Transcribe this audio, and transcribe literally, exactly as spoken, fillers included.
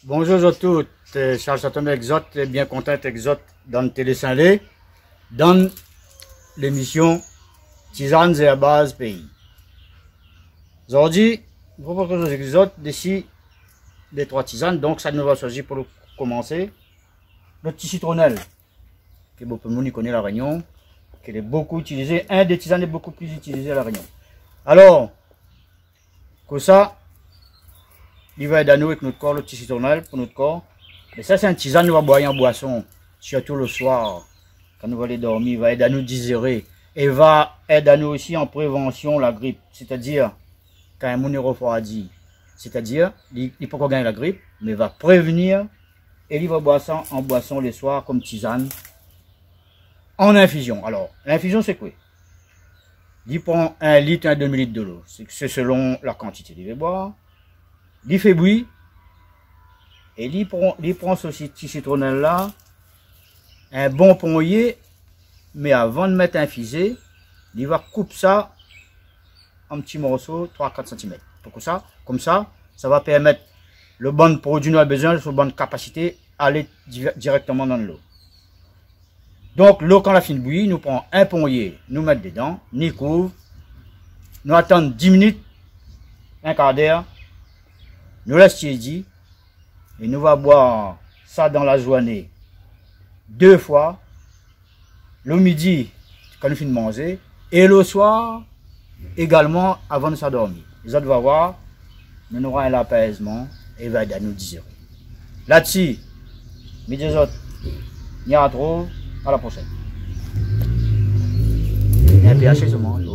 Bonjour à tous, Charles Satom Exote, bien content Exote dans le Télé Saint-Lé, dans l'émission Tisanes et à base pays. Aujourd'hui, je vous propose des exotes d'ici des trois tisanes, donc ça nous va choisir pour commencer. Le petit citronnelle, que beaucoup de monde connaît à La Réunion, qui est beaucoup utilisé, un des tisanes est beaucoup plus utilisé à La Réunion. Alors, comme ça, il va aider à nous avec notre corps, le petit citronnelle pour notre corps. Mais ça, c'est un tisane, nous va boire en boisson, surtout le soir, quand nous allons aller dormir, il va aider à nous digérer. Et va aider à nous aussi en prévention la grippe, c'est-à-dire, quand un monde est refroidi, c'est-à-dire, il ne peut pas gagner la grippe, mais il va prévenir, et il va boire ça en boisson les soirs comme tisane, en infusion. Alors, l'infusion, c'est quoi? Il prend un litre, un demi-litre de l'eau, c'est selon la quantité qu'il veut boire. Il fait bouillir, et il prend, il prend ce petit citronnelle là, un bon pommier, mais avant de mettre un fisé, il va couper ça en petits morceaux, trois à quatre centimètres. Pour ça, comme ça, ça va permettre le bon produit nous a besoin, la bonne capacité, aller directement dans l'eau. Donc, l'eau, quand la fin de bouillir, nous prenons un pommier, nous mettre dedans, nous couvre, nous attendons dix minutes, un quart d'heure, nous laisse tiédir, et nous va boire ça dans la journée deux fois, le midi quand nous finissons de manger, et le soir également avant de s'endormir. Les autres vont voir, nous aurons un apaisement et va aider à nous digérer. Là-dessus, mes deux autres, nous retrouve à la prochaine. Un pH seulement.